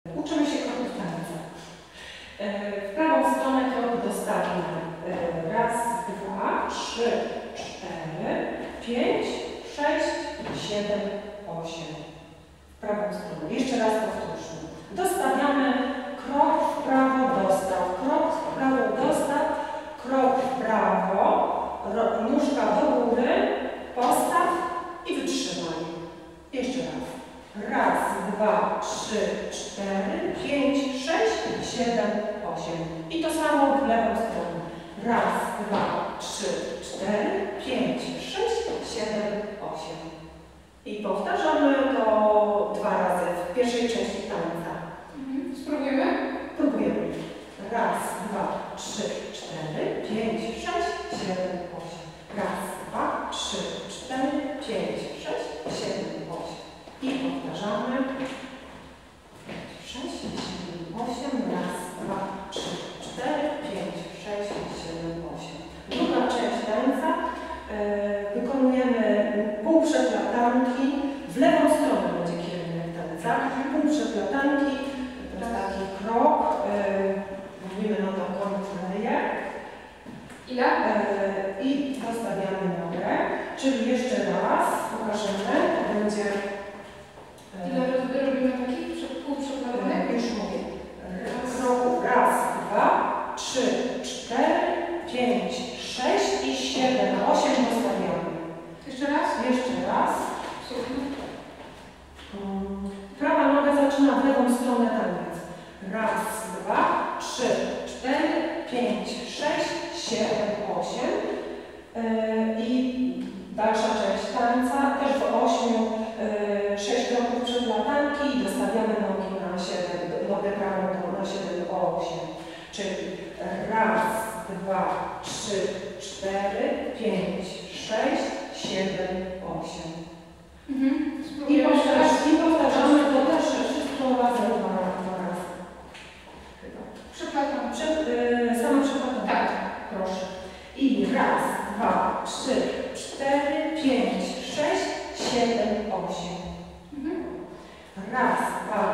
Uczymy się kroków tańca. W prawą stronę krok dostawimy. Raz, dwa, trzy, cztery, 5, 6, 7, 8. W prawą stronę. Jeszcze raz powtórzmy. Dostawiamy krok w prawo, dostaw, krok w prawo, dostaw, krok w prawo, nóżka do góry, postaw i wytrzymaj. Jeszcze raz. Raz, dwa, trzy, cztery, 5, 6, 7, 8. I to samo w lewą stronę. Raz, dwa, trzy, cztery, 5, 6, 7, 8. I powtarzamy to 2 razy w pierwszej części tańca. Spróbujemy? Próbujemy. Raz, dwa, trzy, cztery, 5, 6, 7, 8. Raz, dwa, trzy, cztery, 5, 6, 7, 8. I powtarzamy. 6, 7, 8. Raz, dwa, trzy, cztery, 5, 6, 7, 8. Druga część tańca. Wykonujemy półprzeplatanki. W lewą stronę będzie kierunek tańca. Półprzeplatanki. To jest taki krok. Mówimy na to kontrę. Ile? I dostawiamy nogę. Czyli jeszcze raz pokażemy. To będzie... Ile robimy takich półprzeplatanek? Już mówię. Kroków raz, dwa, trzy, cztery, 5, 6 i 7, 8 dostawiamy. Jeszcze raz? Jeszcze raz. Super. Prawa noga zaczyna w lewą stronę taniec. Raz, dwa, trzy, cztery, 5, 6, 7, 8. I dalsza część tańca też w 8, 6 kroków przeplatanki i dostawiamy nogi na 7, nogę prawą na 7, 8. Czyli raz, dwa, trzy, cztery, 5, 6, 7, 8. I powtarzamy to też wszystko razem 2 razy. Przeplatam. Sama przeplatam. Tak. Proszę. I raz, dwa, trzy, cztery, 5, 6, 7, 8. Raz, dwa,